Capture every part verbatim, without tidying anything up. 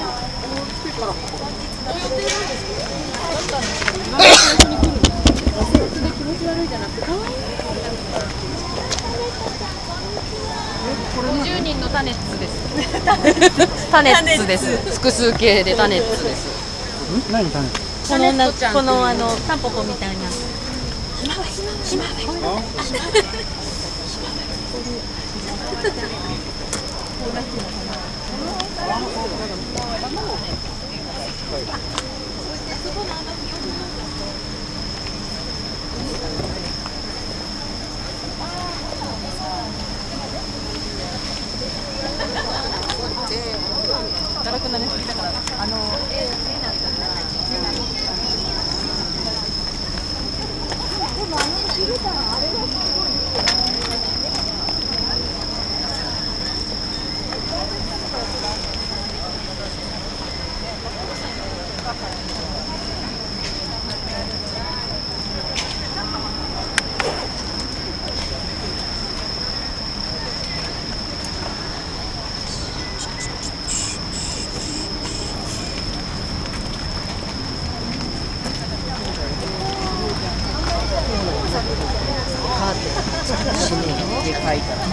ごじゅうにんのタネッツです。タネッツです。複数形でタネッツです。 ん？何タネッツ？ タネットちゃん。 このあのタンポポみたいな。ひまわり。ひまわり。 だらくなりすぎたから、あの。でもあの汁感あれがすごい。カーテン閉めて書いたら。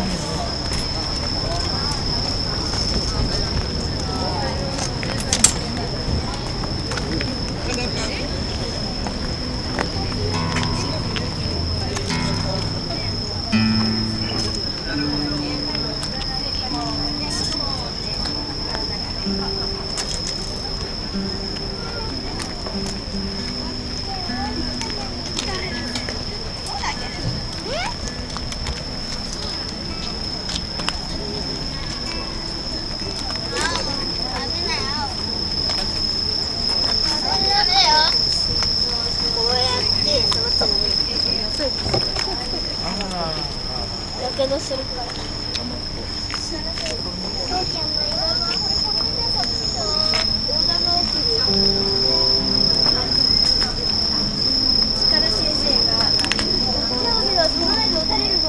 やけどするから。力先生が。その間打たれるぞ。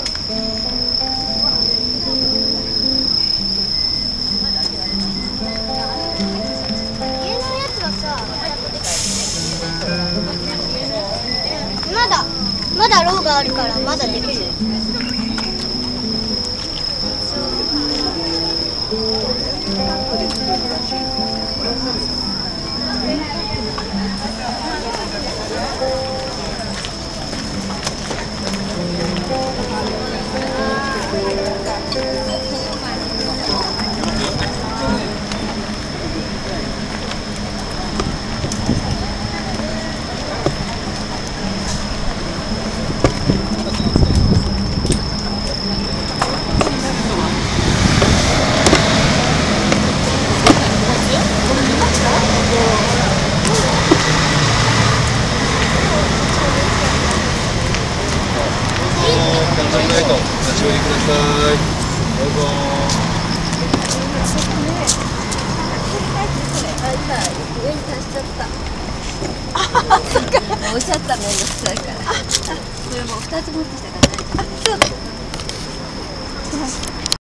家のやつがさ、まだまだローがあるからまだできる。上に足しちゃった。あ、そっか。おっしゃった面倒くさいから。それも二つ持ってきたから大丈夫です。